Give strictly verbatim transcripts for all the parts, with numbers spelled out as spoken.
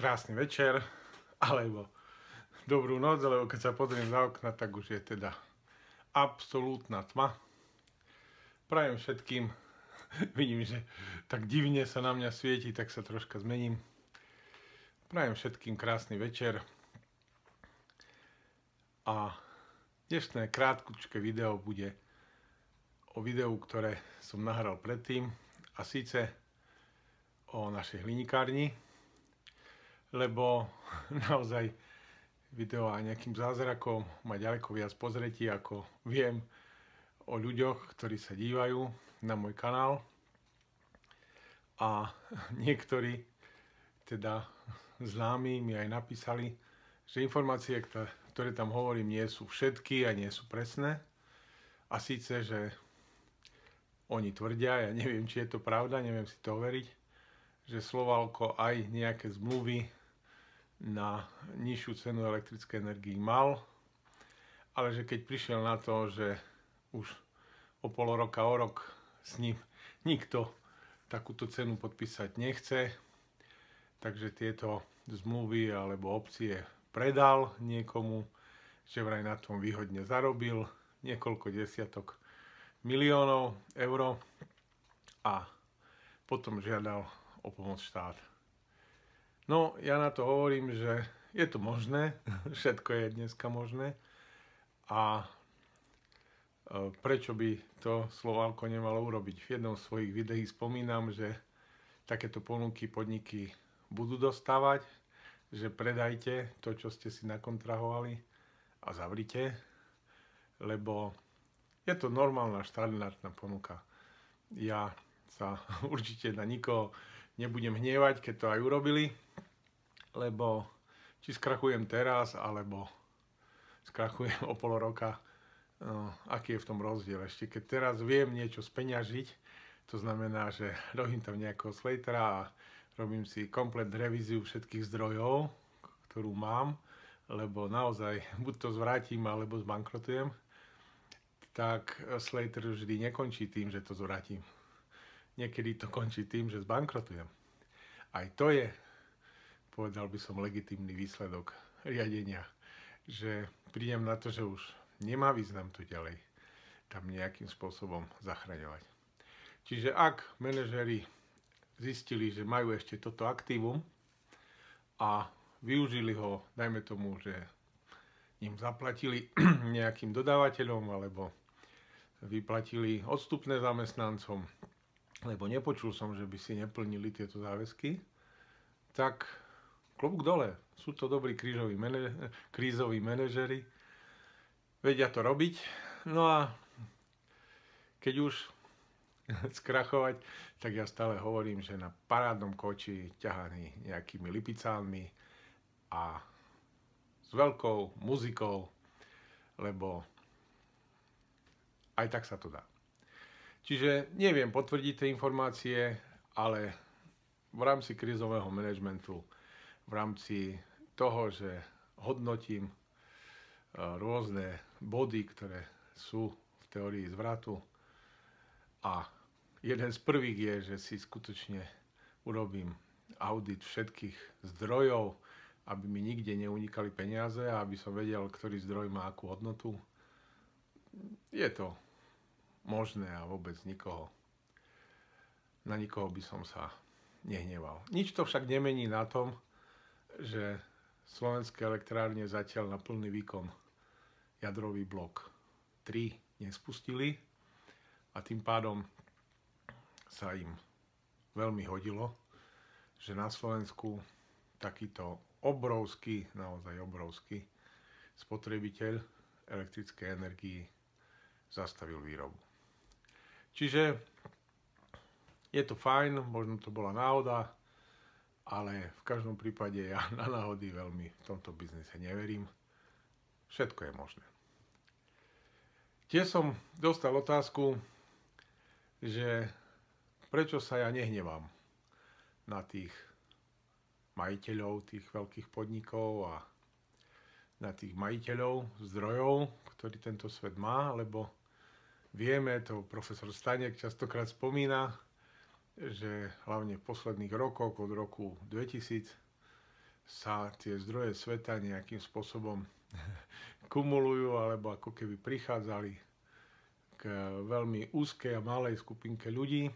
krásny večer, alebo dobrú noc, lebo keď sa pozriem za okna, tak už je teda absolútna tma. Prajem všetkým, vidím, že tak divne sa na mňa svieti, tak sa troška zmením. Prajem všetkým krásny večer. A dnešné krátkučké video bude o videu, ktoré som nahral predtým, a síce o našej hlinikárni, lebo naozaj video a nejakým zázrakom má ďaleko viac pozretí, ako viem o ľuďoch, ktorí sa dívajú na môj kanál. A niektorí teda známi mi aj napísali, že informácie, ktoré tam hovorím, nie sú všetky a nie sú presné. A síce, že oni tvrdia, ja neviem, či je to pravda, neviem si to overiť, že Slovalko aj nejaké zmluvy na nižšiu cenu elektrickej energii mal, ale že keď prišiel na to, že už o pol roka, o rok s ním nikto takúto cenu podpísať nechce, takže tieto zmluvy alebo opcie predal niekomu, že vraj na tom výhodne zarobil niekoľko desiatok miliónov eur a potom žiadal o pomoc štát. No, ja na to hovorím, že je to možné, všetko je dneska možné a prečo by to Slovalko nemalo urobiť. V jednom z svojich videí spomínam, že takéto ponuky podniky budú dostávať, že predajte to, čo ste si nakontrahovali a zavrite, lebo je to normálna štandardná ponuka. Ja sa určite na nikoho nebudem hnievať, keď to aj urobili, lebo či skrachujem teraz, alebo skrachujem o pol roka, no, aký je v tom rozdiel. Ešte keď teraz viem niečo speňažiť, to znamená, že robím tam nejakého slatera a robím si komplet revíziu všetkých zdrojov, ktorú mám, lebo naozaj buď to zvrátim, alebo zbankrotujem, tak Slater vždy nekončí tým, že to zvrátim. Niekedy to končí tým, že zbankrotujem. Aj to je, povedal by som, legitímny výsledok riadenia, že prídem na to, že už nemá význam to ďalej tam nejakým spôsobom zachraňovať. Čiže ak manažéri zistili, že majú ešte toto aktívum a využili ho, dajme tomu, že im zaplatili nejakým dodávateľom alebo vyplatili odstupné zamestnancom, lebo nepočul som, že by si neplnili tieto záväzky, tak klobúk dole. Sú to dobrí krízoví, manaž krízoví manažeri, vedia to robiť. No a keď už skrachovať, tak ja stále hovorím, že na parádnom koči ťahaný nejakými lipicálmi a s veľkou muzikou, lebo aj tak sa to dá. Čiže neviem potvrdiť tie informácie, ale v rámci krízového manažmentu, v rámci toho, že hodnotím rôzne body, ktoré sú v teórii zvratu, a jeden z prvých je, že si skutočne urobím audit všetkých zdrojov, aby mi nikde neunikali peniaze a aby som vedel, ktorý zdroj má akú hodnotu. Je to možné a vôbec nikoho, na nikoho by som sa nehneval. Nič to však nemení na tom, že Slovenské elektrárne zatiaľ na plný výkon jadrový blok tri nespustili a tým pádom sa im veľmi hodilo, že na Slovensku takýto obrovský, naozaj obrovský spotrebiteľ elektrickej energii zastavil výrobu. Čiže je to fajn, možno to bola náhoda, ale v každom prípade ja na náhody veľmi v tomto biznise neverím. Všetko je možné. Tiež som dostal otázku, že prečo sa ja nehnevám na tých majiteľov tých veľkých podnikov a na tých majiteľov zdrojov, ktorý tento svet má, lebo vieme, to profesor Stanek častokrát spomína, že hlavne v posledných rokoch, od roku dvetisíc, sa tie zdroje sveta nejakým spôsobom kumulujú, alebo ako keby prichádzali k veľmi úzkej a malej skupinke ľudí.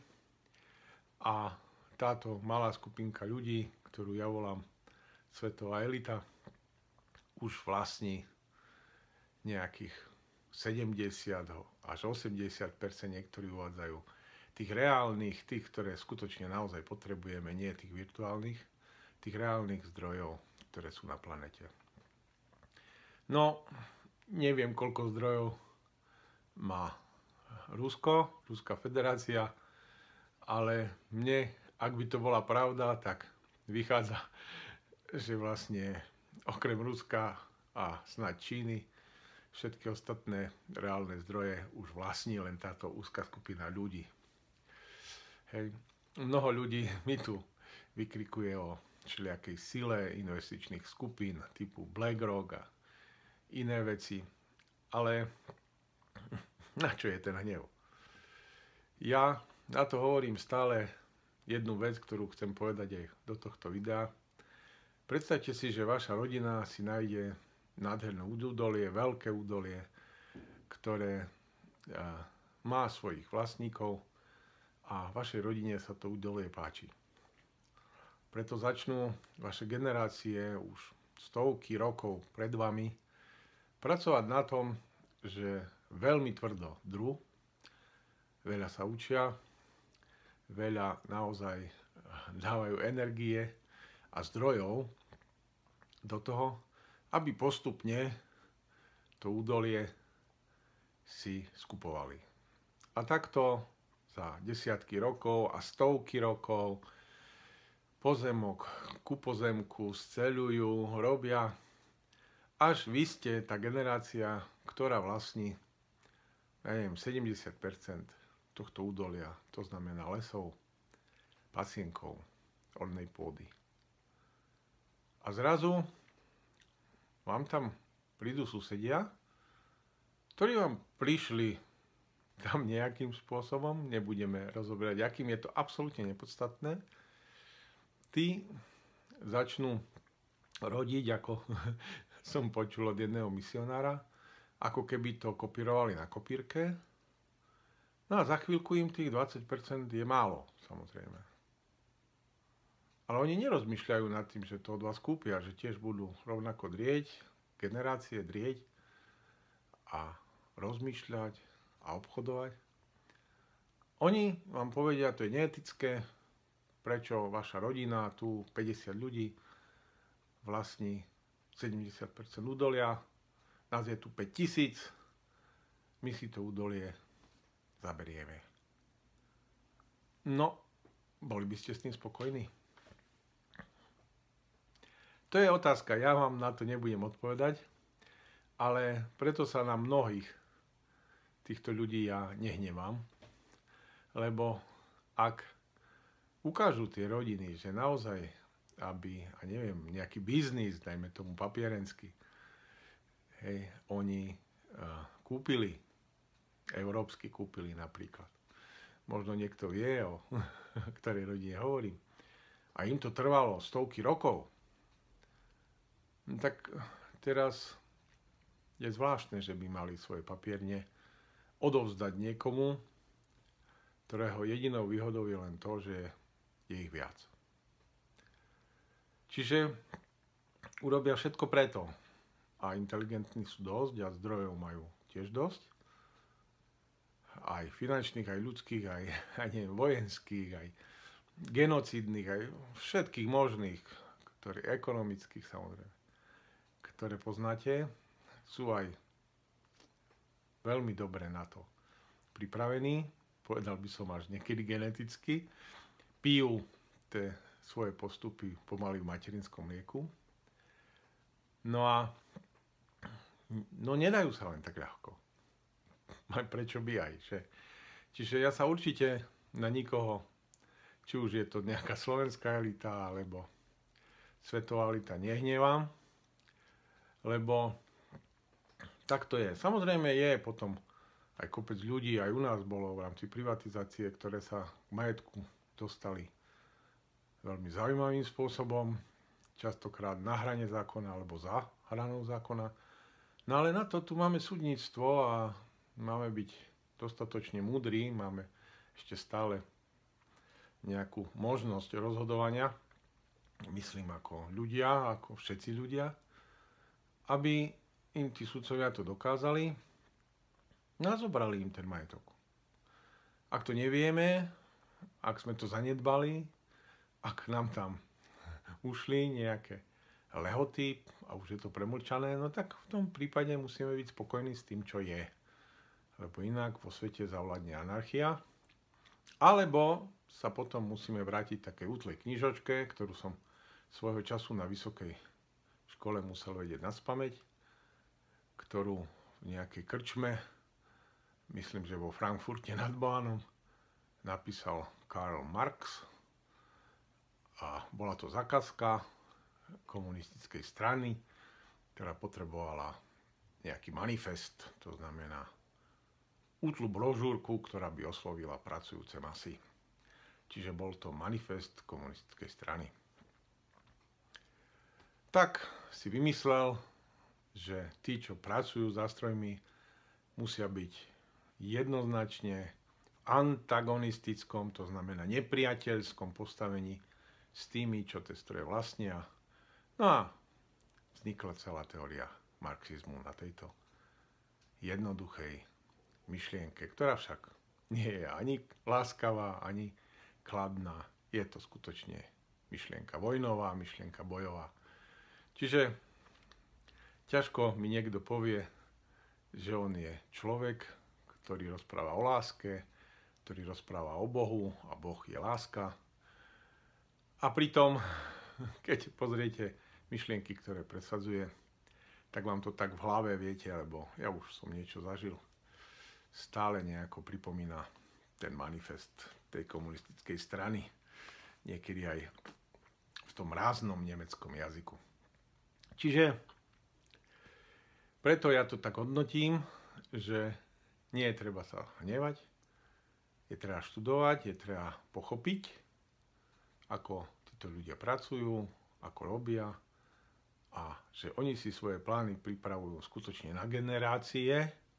A táto malá skupinka ľudí, ktorú ja volám svetová elita, už vlastní nejakých sedemdesiat až osemdesiat percent, niektorí uvádzajú, tých reálnych, tých, ktoré skutočne naozaj potrebujeme, nie tých virtuálnych, tých reálnych zdrojov, ktoré sú na planete. No, neviem, koľko zdrojov má Rusko, Ruská federácia, ale mne, ak by to bola pravda, tak vychádza, že vlastne okrem Ruska a snad Číny všetky ostatné reálne zdroje už vlastní len táto úzka skupina ľudí. Hej. Mnoho ľudí mi tu vykrikuje o všelijakej sile investičných skupín typu BlackRock a iné veci. Ale na čo je ten hnev? Ja na to hovorím stále jednu vec, ktorú chcem povedať aj do tohto videa. Predstavte si, že vaša rodina si nájde nádherné údolie, veľké údolie, ktoré má svojich vlastníkov a vašej rodine sa to údolie páči. Preto začnú vaše generácie už stovky rokov pred vami pracovať na tom, že veľmi tvrdo drú, veľa sa učia, veľa naozaj dávajú energie a zdrojov do toho, aby postupne to údolie si skupovali. A takto za desiatky rokov a stovky rokov pozemok ku pozemku sceľujú, robia, až vy ste tá generácia, ktorá vlastní, ja neviem, sedemdesiat percent tohto údolia, to znamená lesov, pasienkov, ornej pôdy. A zrazu vám tam prídu susedia, ktorí vám prišli tam nejakým spôsobom, nebudeme rozoberať, akým je to absolútne nepodstatné, tí začnú rodiť, ako som počul od jedného misionára, ako keby to kopírovali na kopírke. No a za chvíľku im tých dvadsať percent je málo, samozrejme. Ale oni nerozmýšľajú nad tým, že to od vás kúpia, že tiež budú rovnako drieť, generácie drieť a rozmýšľať a obchodovať. Oni vám povedia, to je neetické, prečo vaša rodina, tu päťdesiat ľudí, vlastní sedemdesiat percent údolia, nás je tu päťtisíc, my si to údolie zaberieme. No, boli by ste s tým spokojní? To je otázka, ja vám na to nebudem odpovedať, ale preto sa na mnohých týchto ľudí ja nehnevám, lebo ak ukážu tie rodiny, že naozaj, aby, a neviem, nejaký biznis, dajme tomu papierenský, hej, oni uh, kúpili, európsky kúpili napríklad. Možno niekto vie, o ktorej rodine hovorím. A im to trvalo stovky rokov. Tak teraz je zvláštne, že by mali svoje papierne odovzdať niekomu, ktorého jedinou výhodou je len to, že je ich viac. Čiže urobia všetko preto. A inteligentní sú dosť a zdrojov majú tiež dosť. Aj finančných, aj ľudských, aj, aj neviem, vojenských, aj genocídnych, aj všetkých možných, ktoré, ekonomických samozrejme, ktoré poznáte, sú aj veľmi dobre na to pripravení, povedal by som až niekedy geneticky, pijú tie svoje postupy pomaly v materinskom mlieku. No a no nedajú sa len tak ľahko. Prečo by aj, že? Čiže ja sa určite na nikoho, či už je to nejaká slovenská elita, alebo svetová elita, nehnevám, lebo tak to je. Samozrejme je potom aj kopec ľudí, aj u nás bolo v rámci privatizácie, ktoré sa k majetku dostali veľmi zaujímavým spôsobom. častokrát na hrane zákona alebo za hranou zákona. No ale na to tu máme súdnictvo a máme byť dostatočne múdri, máme ešte stále nejakú možnosť rozhodovania, myslím ako ľudia, ako všetci ľudia, aby im tí sudcovia to dokázali a zobrali im ten majetok. Ak to nevieme, ak sme to zanedbali, ak nám tam ušli nejaké lehoty a už je to premlčané, no tak v tom prípade musíme byť spokojní s tým, čo je. Lebo inak vo svete zavládne anarchia. Alebo sa potom musíme vrátiť takej útlej knižočke, ktorú som svojho času na vysokej škole musel vedieť naspamäť, ktorú v nejakej krčme, myslím, že vo Frankfurte nad Bohanom, napísal Karl Marx. A bola to zakazka komunistickej strany, ktorá potrebovala nejaký manifest, to znamená útlu brožúrku, ktorá by oslovila pracujúce masy. Čiže bol to manifest komunistickej strany. Tak si vymyslel, že tí, čo pracujú za strojmi, musia byť jednoznačne v antagonistickom, to znamená nepriateľskom postavení s tými, čo tie stroje vlastnia. No a vznikla celá teória marxizmu na tejto jednoduchej myšlienke, ktorá však nie je ani láskavá, ani kladná. Je to skutočne myšlienka vojnová, myšlienka bojová. Čiže ťažko mi niekto povie, že on je človek, ktorý rozpráva o láske, ktorý rozpráva o Bohu a Boh je láska. A pritom, keď pozriete myšlienky, ktoré presadzuje, tak vám to tak v hlave viete, lebo ja už som niečo zažil. Stále nejako pripomína ten manifest tej komunistickej strany. Niekedy aj v tom ráznom nemeckom jazyku. Čiže preto ja to tak hodnotím, že nie je treba sa hnevať, je treba študovať, je treba pochopiť, ako títo ľudia pracujú, ako robia a že oni si svoje plány pripravujú skutočne na generácie,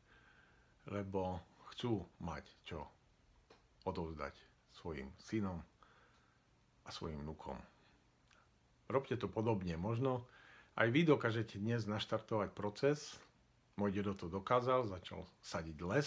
lebo chcú mať čo odovzdať svojim synom a svojim vnukom. Robte to podobne. Možno aj vy dokážete dnes naštartovať proces. Môj dedo to dokázal, začal sadiť les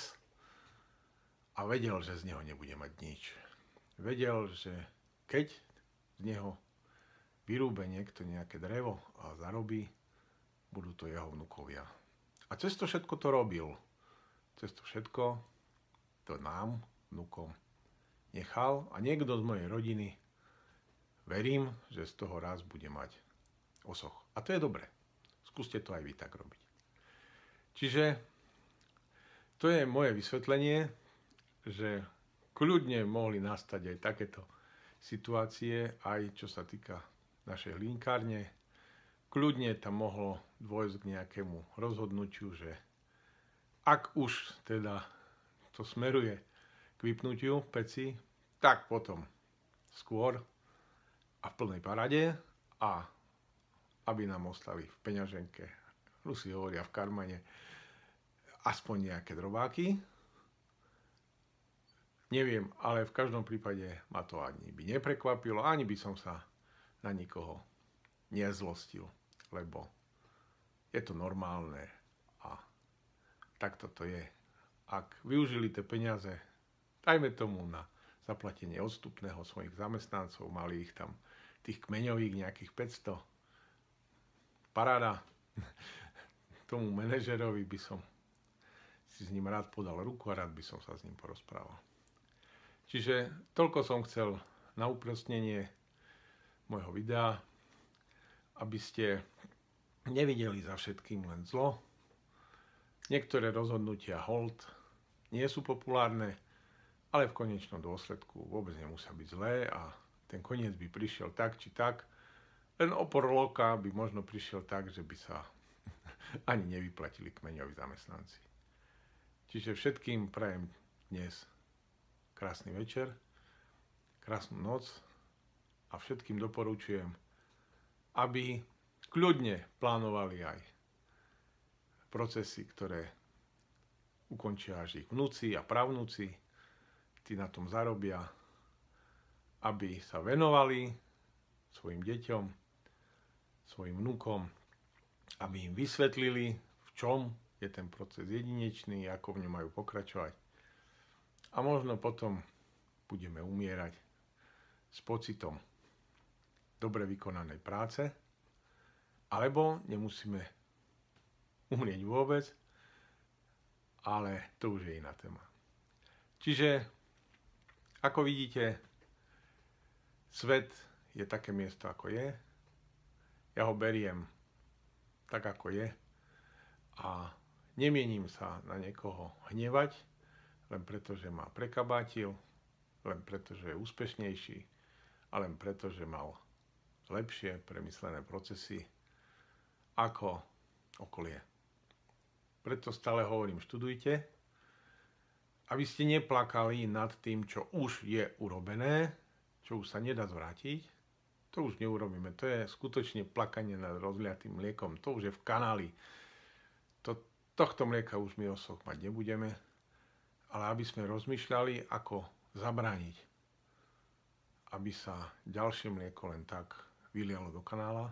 a vedel, že z neho nebude mať nič. Vedel, že keď z neho vyrúbe niekto nejaké drevo a zarobí, budú to jeho vnukovia. A cez to všetko to robil. Cez to všetko to nám, vnukom, nechal a niekto z mojej rodiny, verím, že z toho raz bude mať osoch. A to je dobre. Skúste to aj vy tak robiť. Čiže to je moje vysvetlenie, že kľudne mohli nastať aj takéto situácie, aj čo sa týka našej hlinkárne. Kľudne tam mohlo dôjsť k nejakému rozhodnutiu, že ak už teda to smeruje k vypnutiu peci, tak potom skôr a v plnej parade a aby nám ostali v peňaženke, Rusi hovoria v karmane, aspoň nejaké drobáky. Neviem, ale v každom prípade ma to ani by neprekvapilo, ani by som sa na nikoho nezlostil, lebo je to normálne a takto to je. Ak využili tie peniaze, dajme tomu na zaplatenie odstupného svojich zamestnancov, mali ich tam tých kmeňových nejakých päťsto, paráda, tomu manažerovi by som si s ním rád podal ruku a rád by som sa s ním porozprával. Čiže toľko som chcel na upresnenie môjho videa, aby ste nevideli za všetkým len zlo. Niektoré rozhodnutia hold nie sú populárne, ale v konečnom dôsledku vôbec nemusia byť zlé a ten koniec by prišiel tak či tak. Len opor loka by možno prišiel tak, že by sa ani nevyplatili kmeňoví zamestnanci. Čiže všetkým prajem dnes krásny večer, krásnu noc a všetkým doporučujem, aby kľudne plánovali aj procesy, ktoré ukončia až ich vnúci a pravnúci, tí na tom zarobia, aby sa venovali svojim deťom, svojim vnúkom, aby im vysvetlili, v čom je ten proces jedinečný, ako v ňom majú pokračovať. A možno potom budeme umierať s pocitom dobre vykonanej práce, alebo nemusíme umrieť vôbec, ale to už je iná téma. Čiže, ako vidíte, svet je také miesto, ako je. Ja ho beriem tak, ako je. A nemienim sa na niekoho hnevať, len preto, že ma prekabátil, len preto, že je úspešnejší a len preto, že mal lepšie premyslené procesy ako okolie. Preto stále hovorím, študujte, aby ste neplakali nad tým, čo už je urobené, čo už sa nedá zvrátiť. To už neurobíme. To je skutočne plakanie nad rozliatým mliekom. To už je v kanáli. To, tohto mlieka už my osoch mať nebudeme, ale aby sme rozmýšľali, ako zabrániť, aby sa ďalšie mlieko len tak vylialo do kanála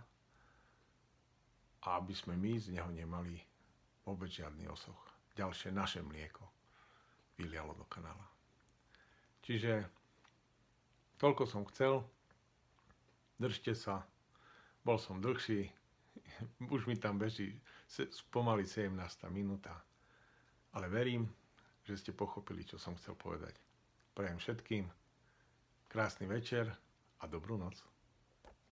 a aby sme my z neho nemali vôbec žiadny osoch. Ďalšie naše mlieko vylialo do kanála. Čiže toľko som chcel. Držte sa. Bol som dlhší. Už mi tam beží pomaly sedemnásta minúta. Ale verím, že ste pochopili, čo som chcel povedať. Prajem všetkým krásny večer a dobrú noc.